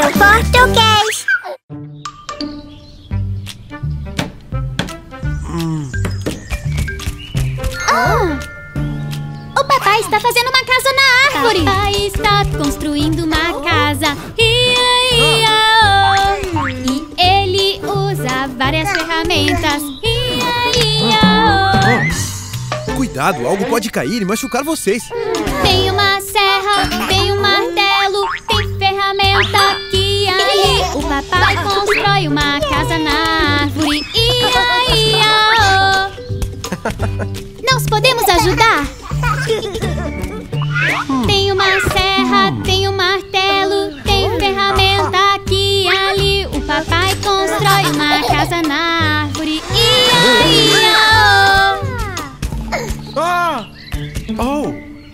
português. O papai está fazendo uma casa na árvore. Papai está construindo uma casa. E ele usa várias ferramentas. Cuidado, algo pode cair e machucar vocês. Tem uma serra, tem um martelo, tem ferramenta aqui e ali. O papai constrói uma casa na árvore. Nós podemos ajudar? Tem uma serra, tem um martelo, tem ferramenta aqui e ali. O papai constrói uma casa na árvore. Oh!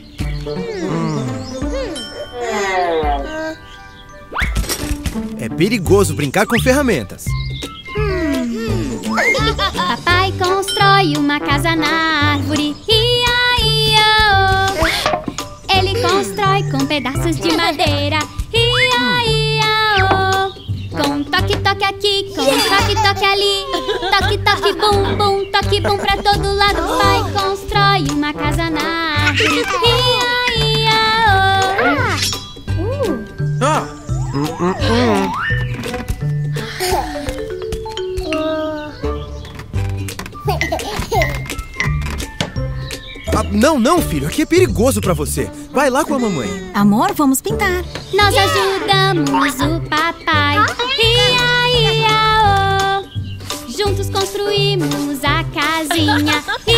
É perigoso brincar com ferramentas. Papai constrói uma casa na árvore. Ele constrói com pedaços de madeira. Com toque-toque aqui, com toque-toque ali. Toque-toque bum, bum, toque bum pra todo lado. Pai constrói uma casa na árvore. Não, filho, aqui é perigoso pra você. Vai lá com a mamãe. Amor, vamos pintar. Nós ajudamos o papai. Juntos construímos a casinha.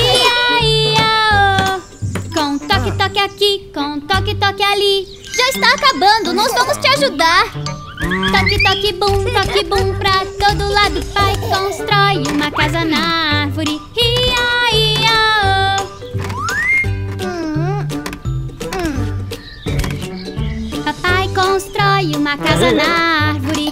Com toque-toque aqui, com toque-toque ali. Já está acabando, nós vamos te ajudar. Toque-toque bum pra todo lado. Pai constrói uma casa na árvore. Papai constrói uma casa na árvore.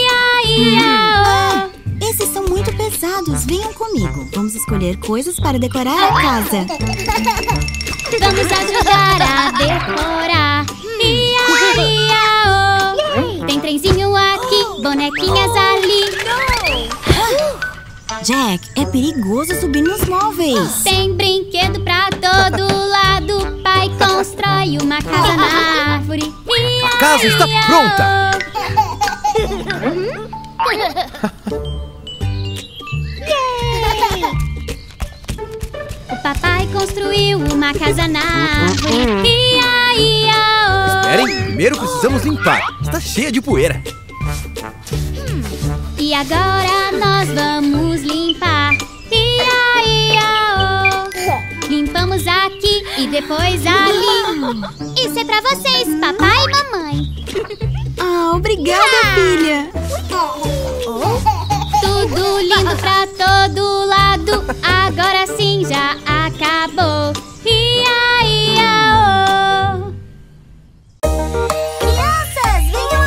Esses são muito pesados. Venham comigo. Vamos escolher coisas para decorar a casa. Vamos ajudar a decorar. Tem trenzinho aqui, bonequinhas ali. Jack, é perigoso subir nos móveis. Tem brinquedo pra todo lado. Pai constrói uma casa na árvore. A casa está pronta! O papai construiu uma casa na árvore. Esperem, primeiro precisamos limpar. Está cheia de poeira. E agora nós vamos limpar. Limpamos aqui e depois ali. Isso é pra vocês, papai e mamãe. Obrigada, filha. Tudo lindo pra todo lado. Agora sim já acabou. Crianças, venham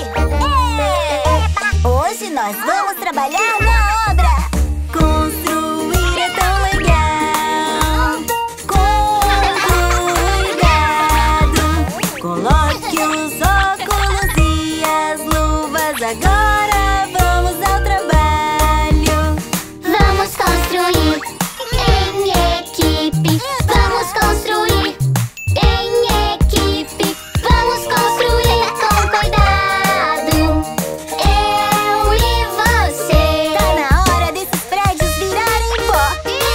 aqui! Hoje nós vamos trabalhar na obra. Construir é tão legal. Com cuidado. Coloque os óculos e as luvas. Agora vamos ao trabalho. Vamos construir em equipe. Vamos construir em equipe. Vamos construir com cuidado. Eu e você. Tá na hora desses prédios virarem pó.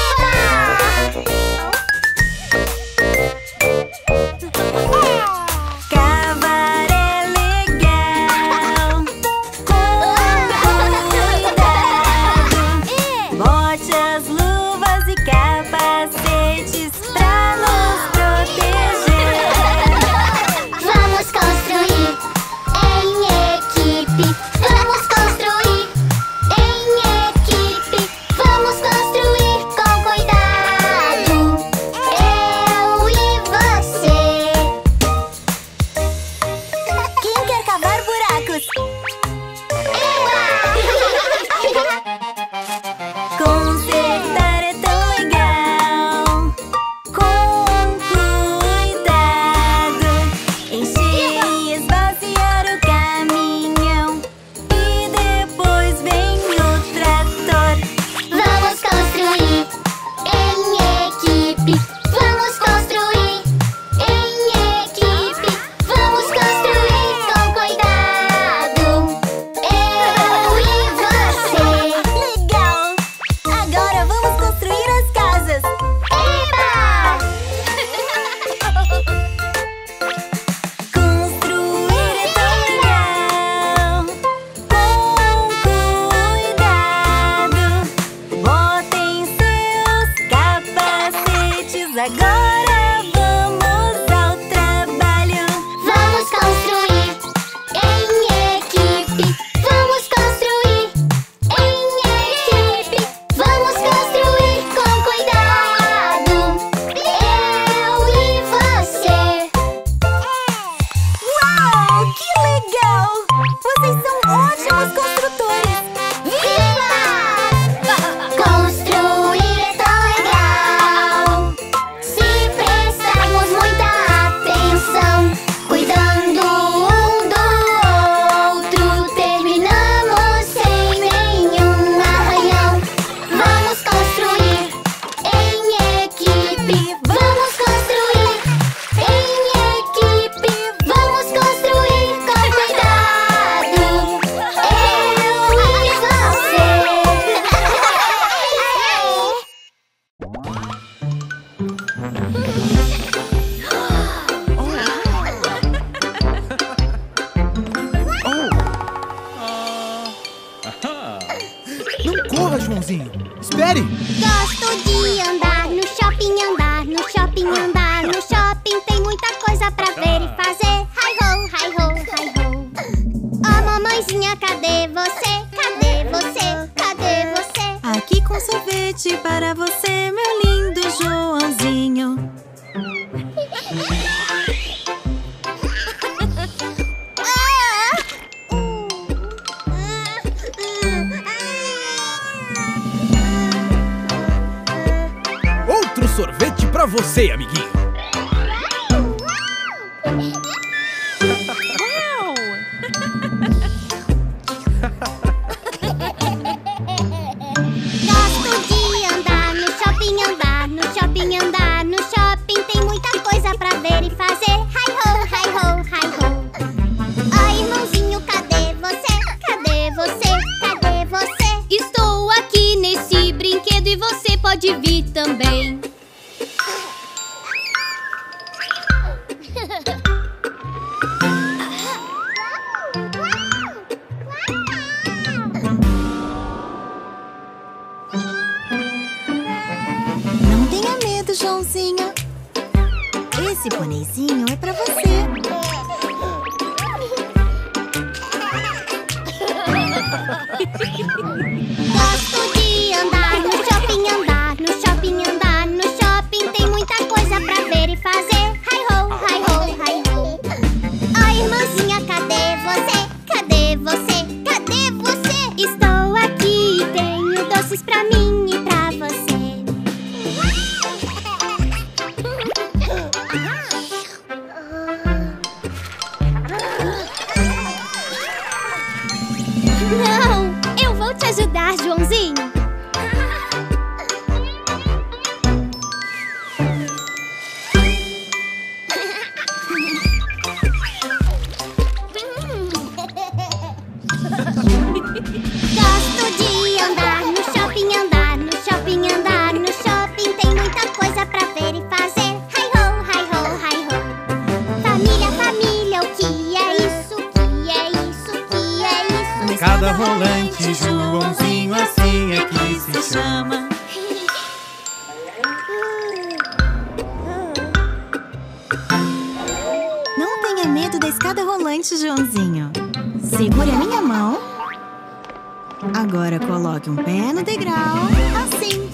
Cavar é legal. Com cuidado. Bote as luvas e capacetes pra nos proteger. Vamos construir em equipe. Vamos construir em equipe. Vamos construir com cuidado. Eu e você. Quem quer cavar buracos? Consertar é tão legal. Com cuidado. Encher e esvaziar o caminhão. que legal! Vocês são ótimos construtores! Viva! Construir é tão legal. Se prestarmos muita atenção, cuidando um do outro, terminamos sem nenhum arranhão. Vamos construir em equipe. Vamos construir em equipe. Vamos construir com cuidado. Eu e você. Não corra, Joãozinho. Espere. Gosto de andar no shopping, andar no shopping, andar no shopping. Tem muita coisa pra ver e fazer. Hi ho, hi ho, hi ho. Oh, mamãezinha, cadê você? Cadê você? Cadê você? Aqui com sorvete para você, meu lindo Joãozinho. Outro sorvete pra você, amiguinho. Gosto de andar no shopping, andar no shopping, andar no shopping. Tem muita coisa pra ver e fazer. Hi ho, hi ho, hi ho. Oh, irmãozinho, cadê você? Cadê você? Cadê você? Estou aqui nesse brinquedo e você pode vir também. Não tenha medo, Joãozinho. Esse bonezinho é pra você. Gosto de andar no shopping, andar no shopping, andar no shopping. Tem muita coisa pra ver e fazer. Hi ho, hi ho, hi ho. Oh, irmãzinha, cadê você? Cadê você? Cadê você? Estou aqui e tenho doces pra mim e pra você. Não, eu vou te ajudar, Joãozinho. Gosto de andar no shopping, andar no shopping, andar no shopping. Tem muita coisa pra ver e fazer. Hi ho, hi ho, hi ho. Família, família, o que é isso? O que é isso? O que é isso? Escada rolante, Joãozinho, assim é que se chama. Não tenha medo da escada rolante, Joãozinho. Segure a minha mão. Agora coloque um pé no degrau, assim.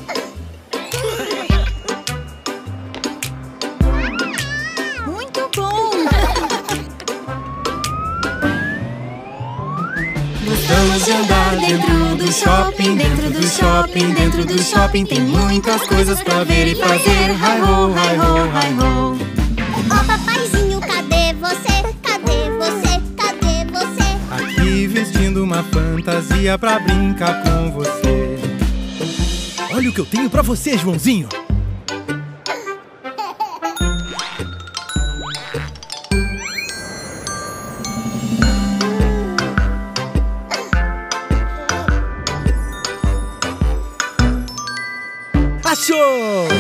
Muito bom! Gostamos de andar dentro do shopping, dentro do shopping, dentro do shopping. Tem muitas coisas pra ver e fazer. Hi ho, hi ho, hi ho. Ó, papaizinho, cadê você? Cadê você? Cadê você? Aqui vestindo uma fantasia pra brincar com você. Olha o que eu tenho pra você, Joãozinho. Achou!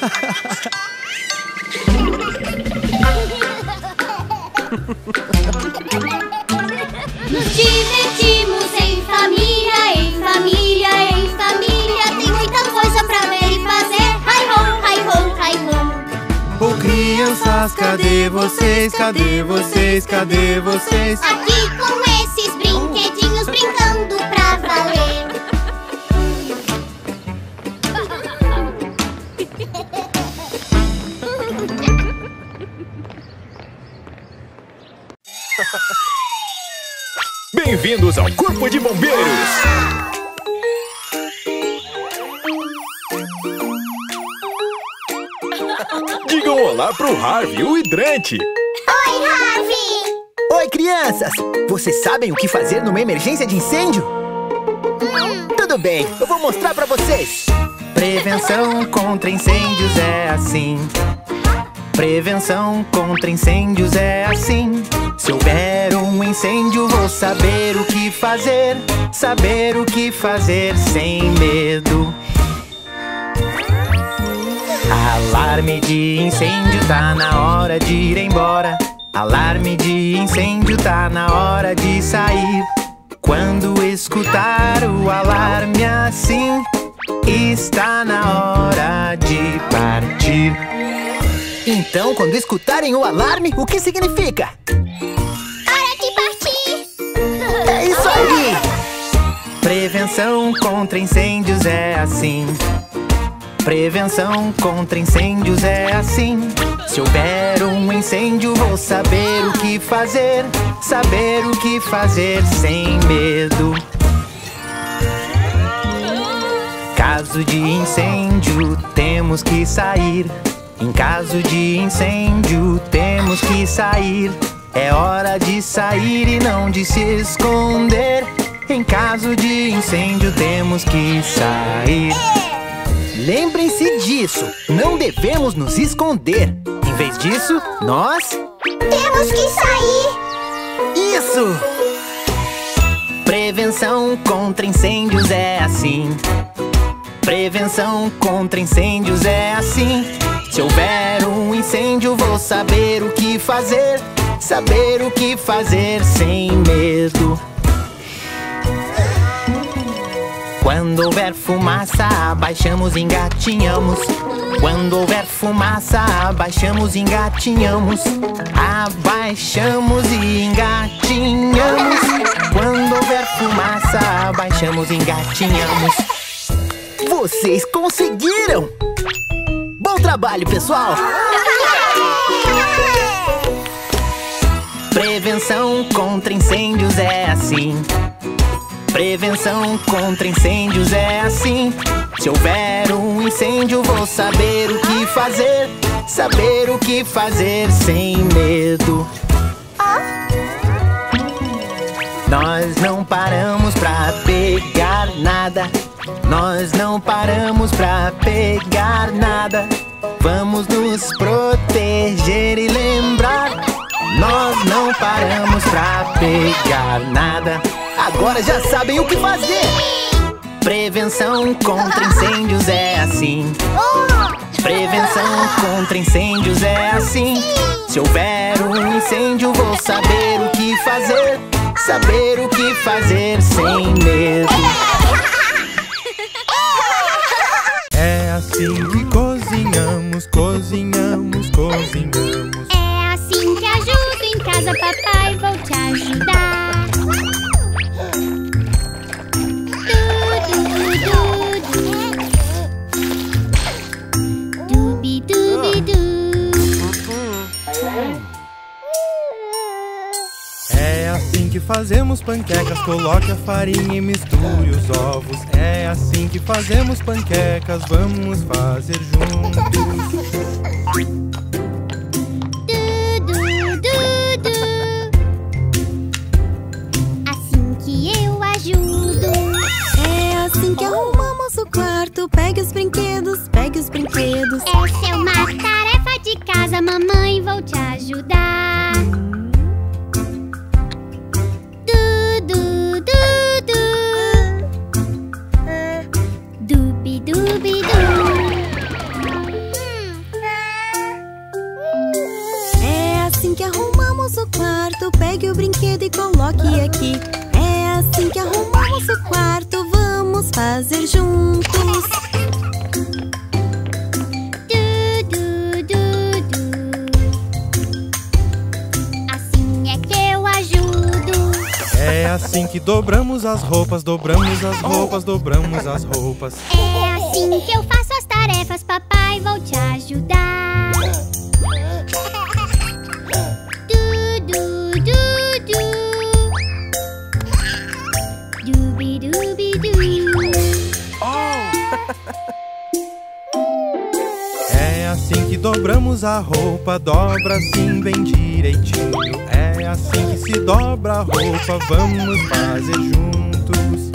Nos divertimos em família, em família, em família. Tem muita coisa pra ver e fazer. Hi ho, hi ho, hi ho. Ô crianças, cadê vocês? Cadê vocês? Cadê vocês? Aqui com esses brinquedinhos brincando pra valer. Bem-vindos ao Corpo de Bombeiros! Digam olá pro Harvey, o hidrante! Oi, Harvey! Oi, crianças! Vocês sabem o que fazer numa emergência de incêndio? Tudo bem, eu vou mostrar pra vocês! Prevenção contra incêndios é assim. Prevenção contra incêndios é assim. Se houver um incêndio, vou saber o que fazer. Saber o que fazer sem medo. Alarme de incêndio, tá na hora de ir embora. Alarme de incêndio, tá na hora de sair. Quando escutar o alarme assim, está na hora de partir. Então, quando escutarem o alarme, o que significa? Hora de partir! É isso aí! Prevenção contra incêndios é assim. Prevenção contra incêndios é assim. Se houver um incêndio, vou saber o que fazer. Saber o que fazer sem medo. Caso de incêndio, temos que sair. Em caso de incêndio, temos que sair. É hora de sair e não de se esconder. Em caso de incêndio, temos que sair. Lembrem-se disso, não devemos nos esconder. Em vez disso, nós... temos que sair! Isso! Prevenção contra incêndios é assim. Prevenção contra incêndios é assim. Se houver um incêndio, vou saber o que fazer. Saber o que fazer sem medo. Quando houver fumaça, abaixamos e engatinhamos. Quando houver fumaça, abaixamos e engatinhamos. Abaixamos e engatinhamos. Quando houver fumaça, abaixamos e engatinhamos. Vocês conseguiram! Bom trabalho, pessoal! Prevenção contra incêndios é assim. Prevenção contra incêndios é assim. Se houver um incêndio, vou saber o que fazer. Saber o que fazer sem medo. Nós não paramos pra pegar nada. Nós não paramos pra pegar nada. Vamos nos proteger e lembrar. Nós não paramos pra pegar nada. Agora já sabem o que fazer. Prevenção contra incêndios é assim. Prevenção contra incêndios é assim. Se houver um incêndio, vou saber o que fazer. Saber o que fazer sem medo. É assim que cozinhamos, cozinhamos, cozinhamos. É assim que ajudo em casa, papai, vou te ajudar. É assim que fazemos panquecas, coloque a farinha e misture os ovos. É assim que fazemos panquecas, vamos fazer juntos. Assim que eu ajudo. É assim que arrumamos o quarto. Pegue os brinquedos, pegue os brinquedos. Essa é uma tarefa de casa, mamãe, vou te ajudar. É assim que arrumamos o quarto. Pegue o brinquedo e coloque aqui. É assim que arrumamos o quarto. Vamos fazer juntos. Assim é que eu ajudo. É assim que dobramos as roupas, dobramos as roupas, dobramos as roupas. É assim que eu faço as tarefas, papai, vou te ajudar. Dobramos a roupa, dobra assim bem direitinho. É assim que se dobra a roupa, vamos fazer juntos.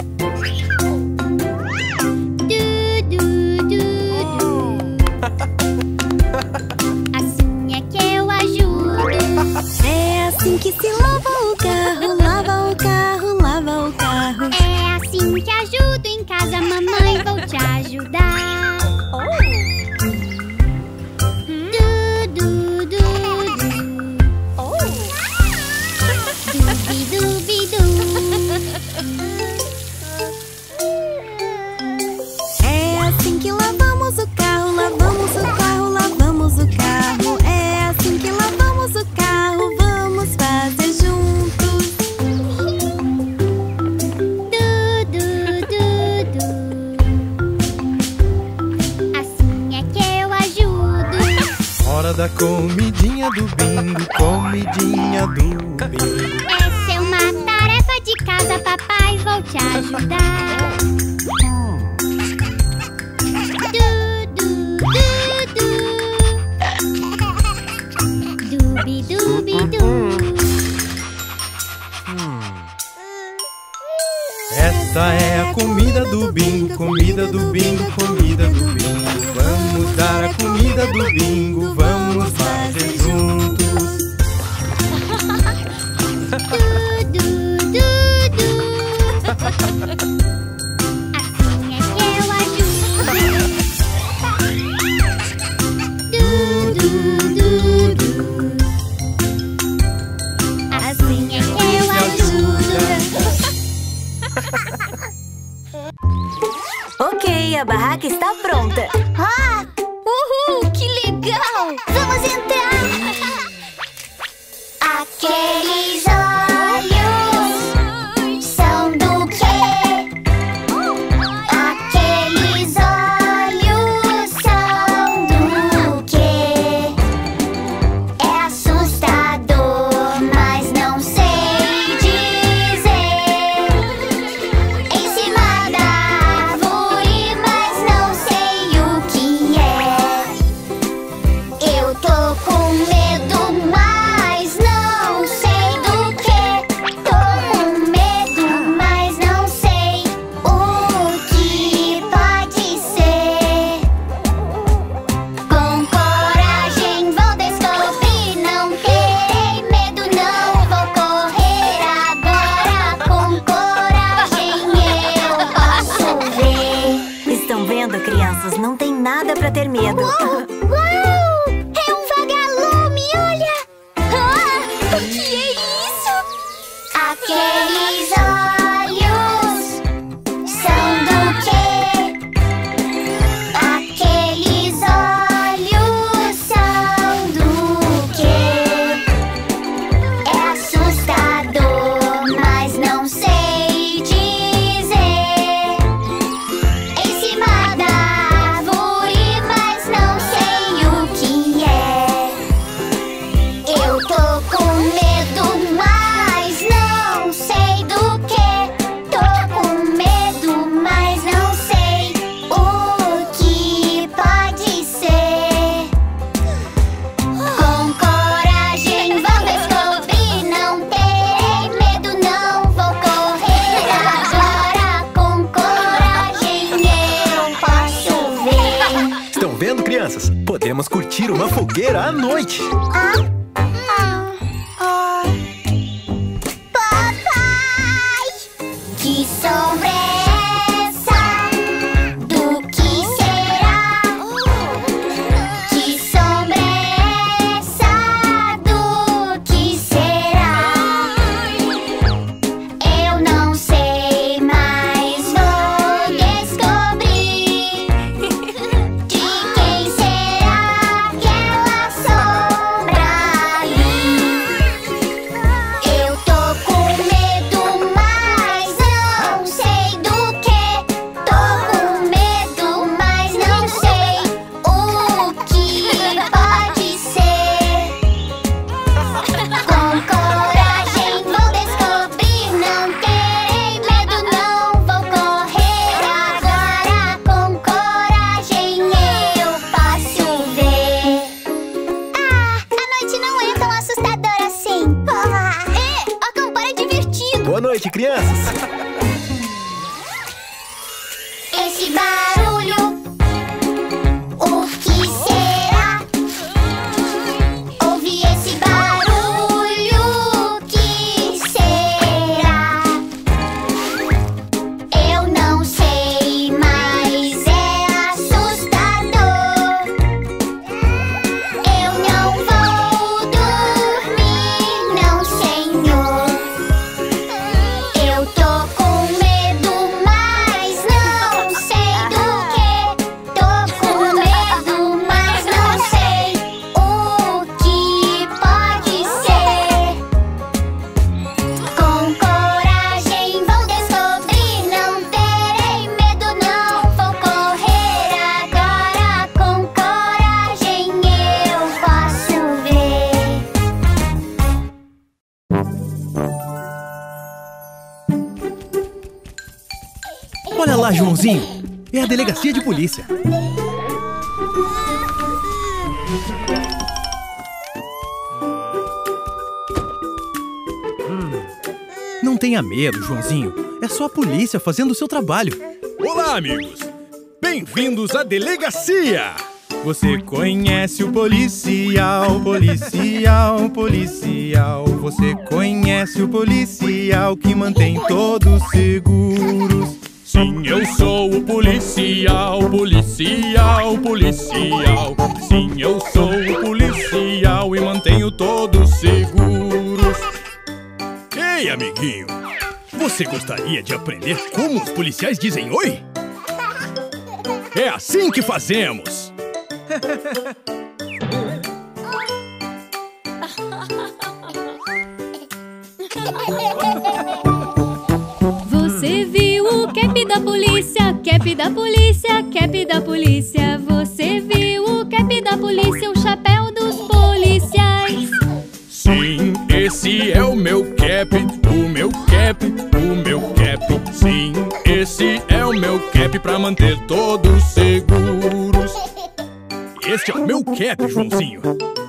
Assim é que eu ajudo. É assim que se lava o carro, lava o carro, lava o carro. É assim que ajudo em casa, mamãe, vou te ajudar. É assim que lavamos o carro, lavamos o carro, lavamos o carro. É assim que lavamos o carro, vamos fazer juntos. Assim é que eu ajudo. Hora da comidinha do bingo, comidinha do bingo. Essa é uma tarefa de casa, papai, vou te ajudar. Essa é a comida do bingo, comida do bingo, comida do bingo. Vamos dar a comida do bingo, vamos fazer juntos. Assim é que eu ajudo. Assim é que eu ajudo. Ok, a barraca está pronta. Ah! Uhul, que legal! Vamos entrar! Aqueles olhos são do quê? Aqueles olhos são do quê? É assustador, mas não sei dizer. Em cima da árvore, mas não sei o que é. Eu tô com medo, mas não sei do que. Tô com medo, mas não sei o que pode ser. Com coragem vou descobrir, não terei medo, não vou correr agora. Com coragem eu posso ver. Estão vendo, crianças? Não tem nada pra ter medo. Uau! É um vagalume, olha! Ah, o que é isso? Aqueles olhos são do quê? Aqueles olhos são do quê? É assustador, mas não sei dizer. Em cima da árvore, mas não sei o que é. Eu tô com medo, mas não sei do que. Tô com medo, mas não sei o que pode ser. Com coragem vou descobrir, não terei medo, não vou correr agora. Com coragem eu posso ver. Estão vendo, crianças? Podemos curtir uma fogueira à noite. Papai, que sombra é essa? Do que será? Que sombra é essa? Do que será? Eu não sei, mas vou descobrir. De quem será aquela sombra noite, crianças! Esse barulho, o que será? Ouvi esse barulho, o que será? Eu não sei, mas é assustador. Eu não vou dormir, não, senhor. Eu tô com medo, mas não sei do que. Tô com medo, mas não sei o que pode ser. Com coragem vou descobrir, não terei medo, não vou correr agora. Com coragem eu posso ver. Olha lá, Joãozinho. É a delegacia de polícia. Não tenha medo, Joãozinho. É só a polícia fazendo o seu trabalho. Olá, amigos! Bem-vindos à delegacia! Você conhece o policial, policial, policial. Você conhece o policial que mantém todos seguros. Sim, eu sou o policial, policial, policial. Sim, eu sou o policial e mantenho todos seguros. Ei, amiguinho! Você gostaria de aprender como os policiais dizem oi? É assim que fazemos! Você viu o cap da polícia, cap da polícia, cap da polícia. Você viu o cap da polícia, o chapéu dos policiais. Sim, esse é o meu cap, o meu cap, o meu cap. Sim, esse é o meu cap pra manter todos seguros. Este é o meu cap, Joãozinho.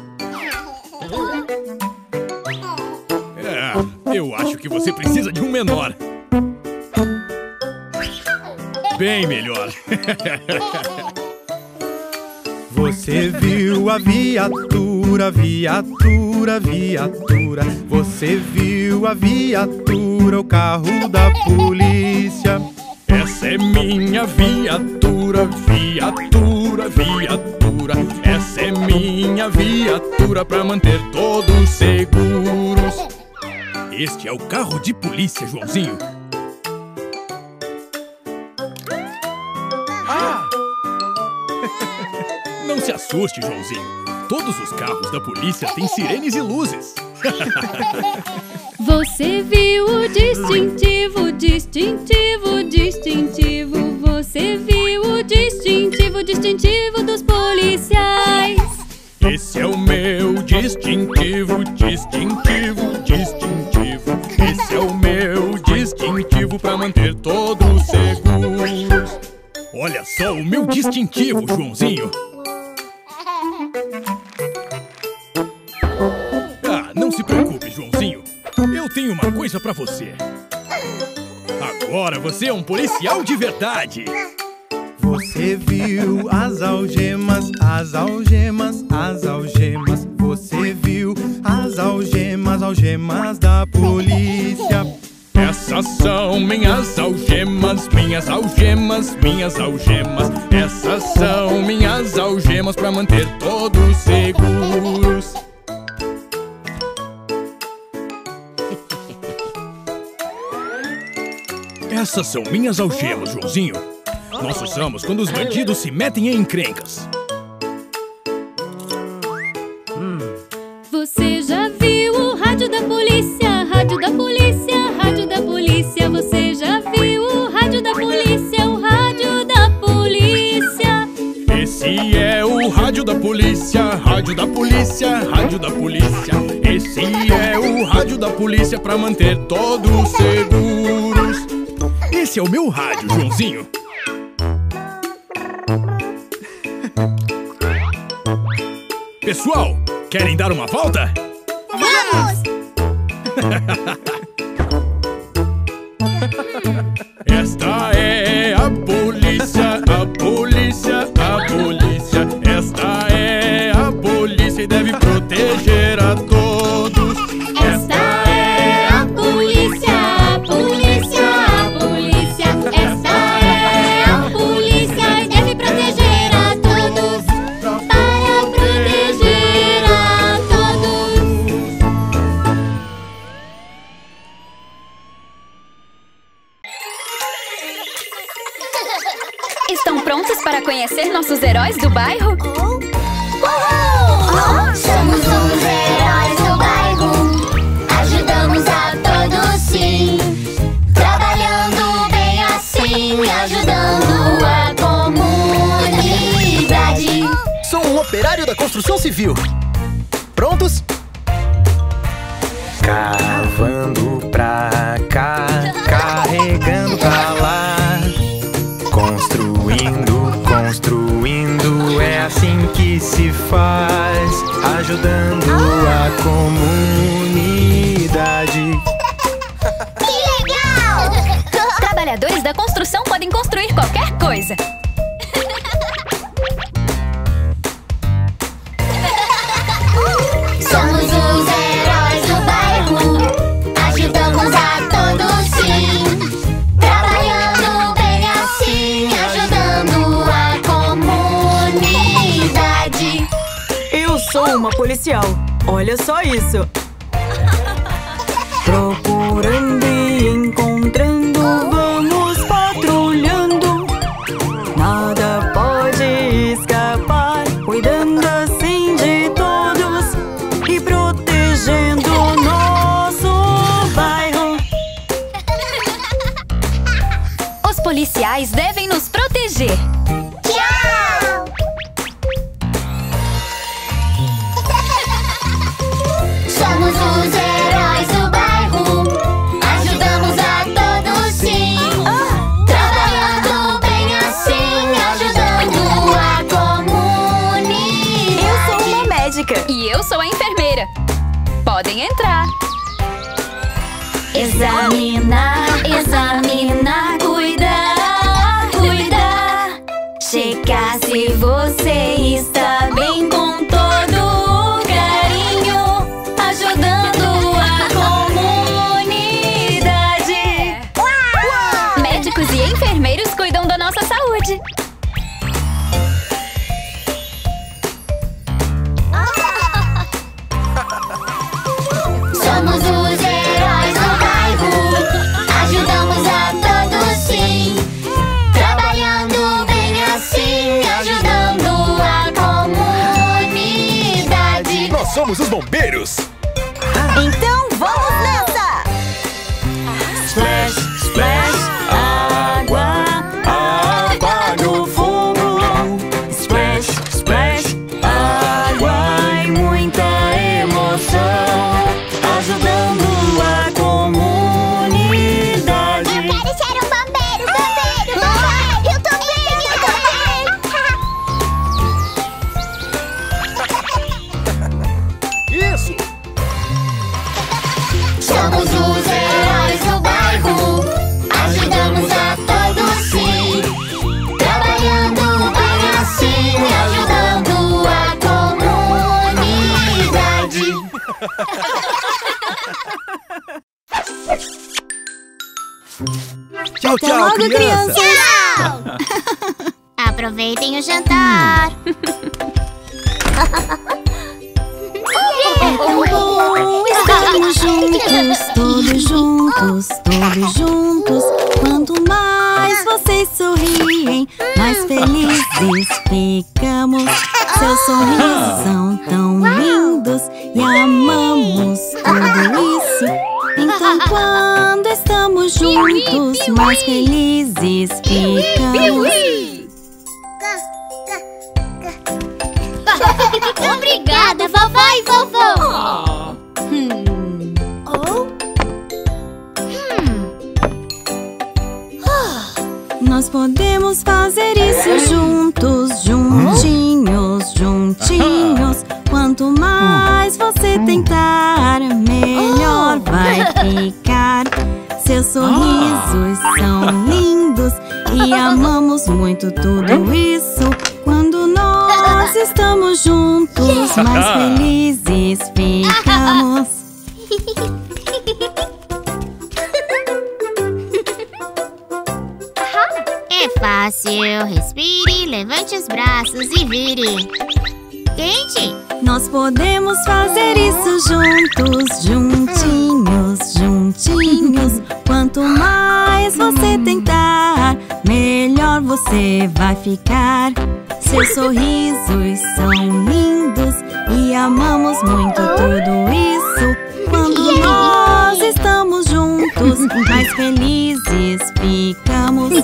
Eu acho que você precisa de um menor. Bem melhor. Você viu a viatura, viatura, viatura. Você viu a viatura, o carro da polícia. Essa é minha viatura, viatura, viatura. Essa é minha viatura pra manter todos seguros. Este é o carro de polícia, Joãozinho. Não se assuste, Joãozinho. Todos os carros da polícia têm sirenes e luzes. Você viu o distintivo, distintivo, distintivo. Você viu o distintivo, distintivo dos policiais. Esse é o meu distintivo, distintivo, distintivo. Esse é o meu distintivo pra manter todos seguros. Olha só o meu distintivo, Joãozinho. Não se preocupe, Joãozinho. Eu tenho uma coisa pra você. Agora você é um policial de verdade. Você viu as algemas, as algemas, as algemas. Você viu as algemas, algemas da polícia. Essas são minhas algemas, minhas algemas, minhas algemas. Essas são minhas algemas pra manter todos seguros. Essas são minhas algemas, Joãozinho. Nós usamos quando os bandidos se metem em encrencas. Você já viu o rádio da polícia, rádio da polícia, rádio da polícia. Você já viu o rádio da polícia, o rádio da polícia. Esse é o rádio da polícia, rádio da polícia, rádio da polícia. Esse é o rádio da polícia pra manter todos seguros. Esse é o meu rádio, Joãozinho. Pessoal, querem dar uma volta? Vamos! prontos para conhecer nossos heróis do bairro? Somos os heróis do bairro, ajudamos a todos sim, trabalhando bem assim, ajudando a comunidade. Sou um operário da construção civil. Prontos? Cavando pra cá, carregando pra lá, construindo, construindo, é assim que se faz, ajudando a comunidade. Que legal! Trabalhadores da construção podem construir qualquer coisa. Somos os heróis do bairro, ajudamos a todos sim, trabalhando bem assim, ajudando a comunidade. Eu sou uma policial, olha só isso. Procurando e encontrando, vamos patrulhando. Nada pode escapar, cuidando assim de todos e protegendo o nosso bairro. Os policiais devem nos proteger. Tchau! Somos os heróis do bairro, ajudamos a todos sim, trabalhando bem assim, ajudando a comunidade. Eu sou uma médica. E eu sou a enfermeira. Podem entrar. Examinar, examinar, cuidar, cuidar. Checar se você está bem com todo carinho, ajudando a comunidade. Médicos e enfermeiros cuidam da nossa saúde. Somos os heróis do bairro, ajudamos a todos sim, trabalhando bem assim, ajudando a comunidade. Nós somos os bombeiros. Então vamos nessa! Splash, splash, água, água no fogo. Splash, splash, água e muita emoção, ajudando a comunidade. Eu quero ser um bombeiro, bombeiro, bombeiro. Eu também, eu também. Isso! Somos os heróis do bairro, ajudamos a todos sim, trabalhando bem assim, ajudando a comunidade. Tchau, Até tchau, logo, crianças! Tchau! Aproveitem o jantar. É tão bom estarmos juntos, todos juntos, todos juntos. Quanto mais vocês sorriem, mais felizes ficamos. Seus sorrisos são tão lindos e amamos tudo isso. Então quando estamos juntos, mais felizes ficamos. Obrigada, vovó e vovô! Nós podemos fazer isso juntos, juntinhos, juntinhos. Quanto mais você tentar, melhor vai ficar. Seus sorrisos são lindos e amamos muito tudo isso. Quando nós estamos juntos, mais felizes ficamos. É fácil, respire, levante os braços e vire. Quente? Nós podemos fazer isso juntos, juntinhos, juntinhos. Quanto mais você tentar, melhor você vai ficar. Seus sorrisos são lindos e amamos muito tudo isso. Quando nós estamos juntos, mais felizes ficamos.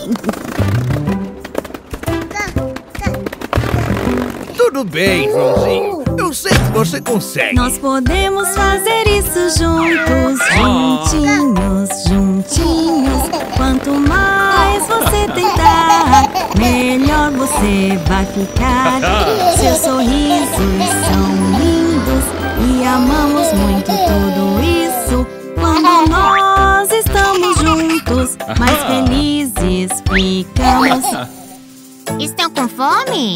Tudo bem, Joãozinho. Eu sei que você consegue. Nós podemos fazer isso juntos, juntinhos, juntinhos. Quanto mais você tentar, melhor você vai ficar. Seus sorrisos são lindos e amamos muito tudo isso. Quando nós estamos juntos, mais felizes ficamos. Estão com fome?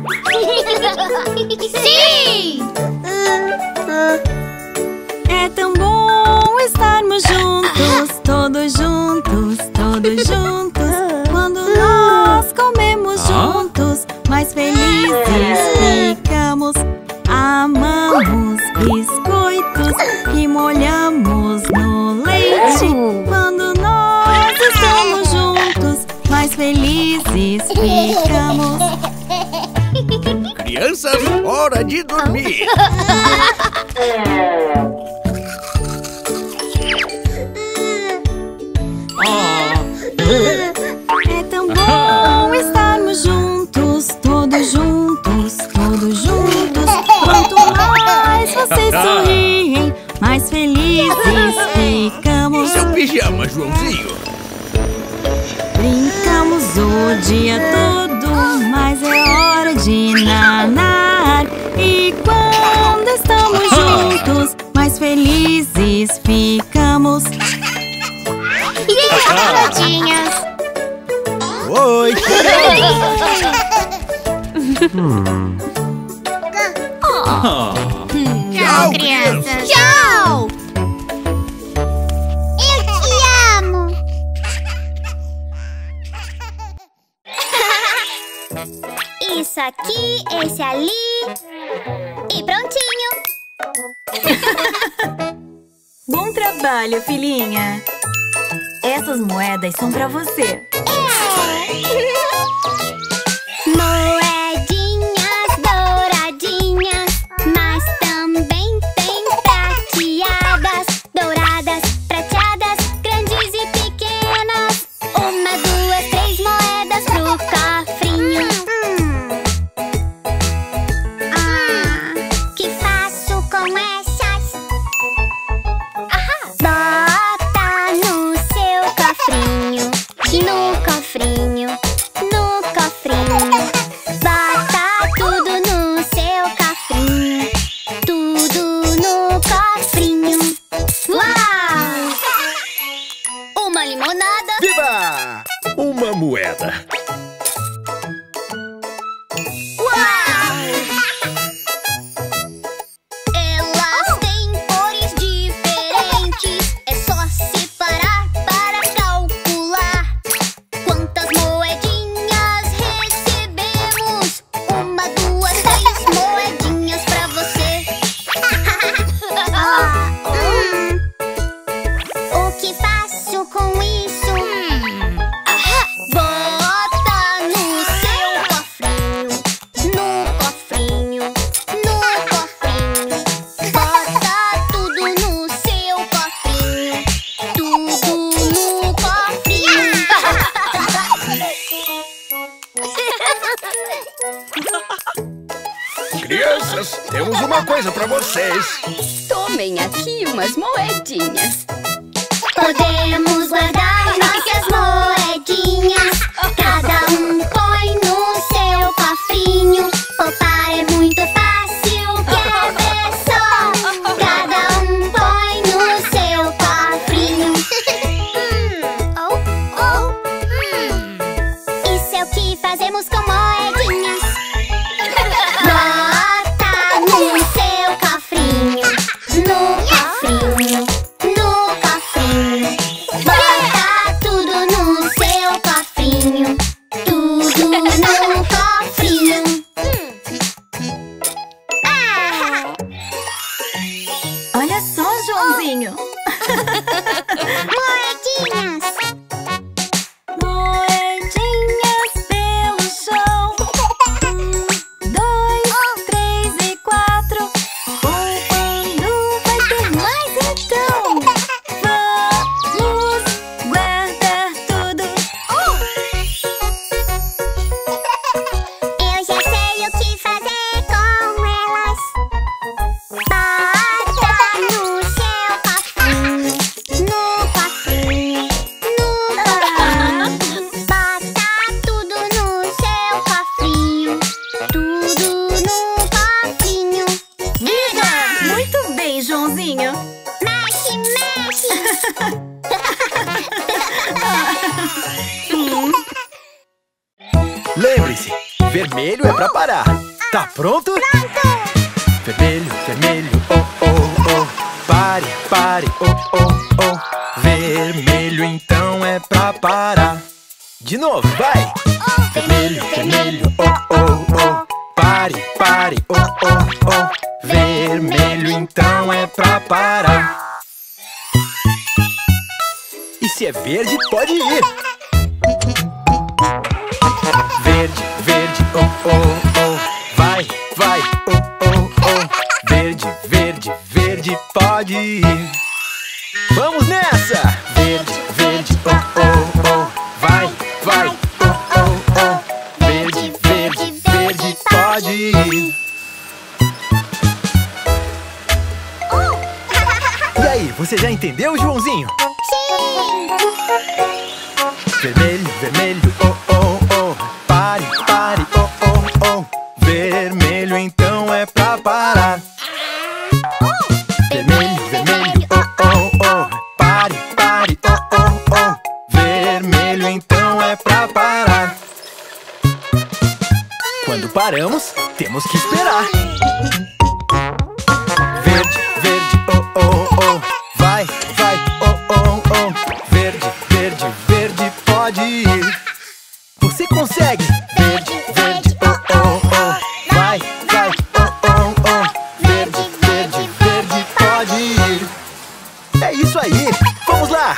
Sim! É tão bom estarmos juntos, todos juntos, todos juntos. Quando nós comemos juntos, mais felizes ficamos. Amamos biscoitos e molhamos no leite. Quando nós estamos juntos, mais felizes ficamos. Crianças, hora de dormir. É tão bom estarmos juntos, todos juntos, todos juntos. Quanto mais vocês sorriem, mais felizes ficamos. Seu pijama, Joãozinho. Brincamos o dia todo, mas é hora de nanar. E quando estamos juntos, mais felizes ficamos. Garotinhas! Oi! Tchau, crianças! Tchau! Eu te amo! Isso aqui, esse ali e prontinho! Bom trabalho, filhinha! Essas moedas são pra você. Moedinhas douradinhas, mas também tem prateadas. Douradas, prateadas, grandes e pequenas. 1, 2, 3 moedas pro cofrinho. Que faço com essas? Bota no seu cofrinho, no cofrinho, no cofrinho. Bota tudo no seu cofrinho, tudo no cofrinho. Uau! Uma limonada. Viva! Uma moeda. Uau! Elas têm cores diferentes. É só separar para calcular quantas moedinhas recebemos. 1, 2, 3 moedinhas pra você. O que faço com isso? Bota no seu cofrinho, no cofrinho, no cofrinho. Bota tudo no seu cofrinho, tudo no cofrinho. Crianças, temos uma coisa pra vocês. Tomem aqui umas moedinhas. Podemos guardar nossas moedinhas. Cada um põe no seu cofrinho. Poupar é muito fácil, quer ver só? Cada um põe no seu cofrinho. Isso é o que fazemos com moedinhas. Bota no seu cofrinho, no cofrinho, no cofrinho. Lembre-se, vermelho é pra parar. Tá pronto? Pronto! Vermelho, vermelho, oh, oh, oh. Pare, pare, oh, oh, oh. Vermelho então é pra parar. De novo, vai! Vermelho, vermelho, oh, oh, oh. Pare, pare, oh, oh, oh. Vermelho então é pra parar. E se é verde, pode ir. Verde, verde, oh, oh, oh. Vai, vai, oh, oh, oh. Verde, verde, verde, pode ir. Vamos nessa! Verde, verde, oh, oh, oh. Vai, vai, oh, oh, oh. Verde, verde, verde, pode ir. E aí, você já entendeu, Joãozinho? Sim! Vermelho, vermelho, oh, oh, oh. Pare, pare, oh, oh, oh. Vermelho então é pra parar. Vermelho, vermelho, oh, oh, oh. Pare, pare, oh, oh, oh. Vermelho então é pra parar. Quando paramos, temos que esperar. Verde, verde, oh, oh, oh. Vai, vai, oh, oh, oh. Verde, verde, verde, pode ir. Você consegue. Verde, verde, oh, oh, oh. Vai, vai, oh, oh, oh. Verde, verde, verde, pode ir. É isso aí, vamos lá.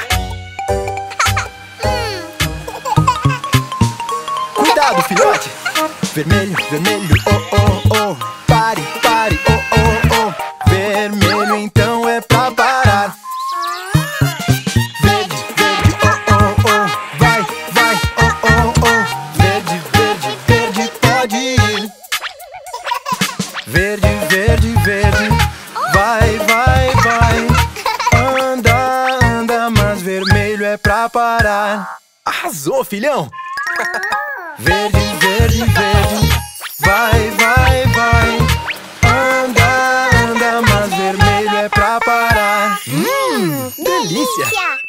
Cuidado, filhote. Vermelho, vermelho, oh, oh, oh. Pare, pare, oh, oh, oh. Vermelho então é pra parar. Verde, verde, oh, oh, oh. Vai, vai, oh, oh, oh. Verde, verde, verde, pode ir. Verde, verde, verde. Vai, vai, vai. Anda, anda, mas vermelho é pra parar. Arrasou, filhão! Verde, verde, verde. Vai, vai, vai. Anda, anda, mas vermelho é pra parar. Delícia!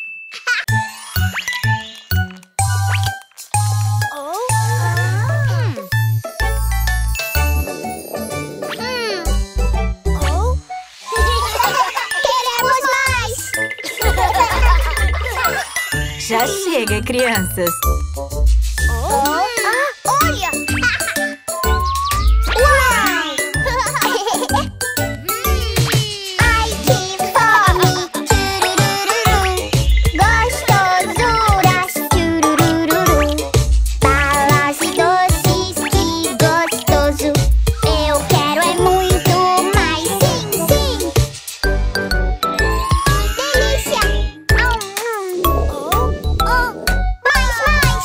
Queremos mais! Já chega, crianças. Olha! Uau! Ai, que fome! Tchurururu. Gostosuras! Tchurururu. Balas e doces, que gostoso! Eu quero é muito mais! Sim, sim! Delícia! Mais, mais!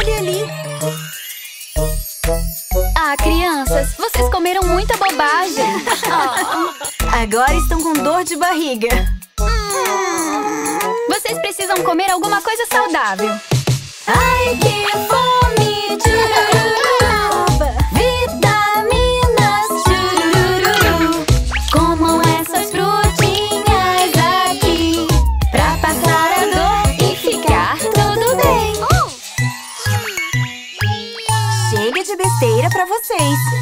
Olhe ali. Ah, crianças, vocês comeram muita bobagem. Agora estão com dor de barriga. Vocês precisam comer alguma coisa saudável. Ai, que fome, tchururu. Vitaminas, tchururu. Comam essas frutinhas aqui pra passar a dor e ficar tudo bem. Chega de besteira pra vocês.